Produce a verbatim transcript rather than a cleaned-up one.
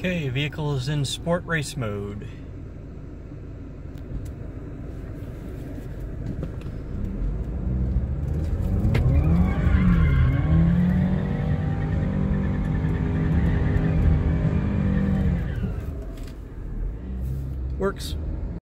Okay, vehicle is in sport race mode. Works.